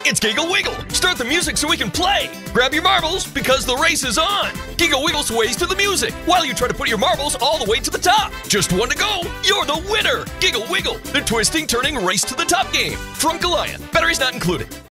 It's Giggle Wiggle. Start the music so we can play. Grab your marbles because the race is on. Giggle Wiggle sways to the music while you try to put your marbles all the way to the top. Just one to go. You're the winner. Giggle Wiggle, the twisting, turning race to the top game. From Goliath. Batteries not included.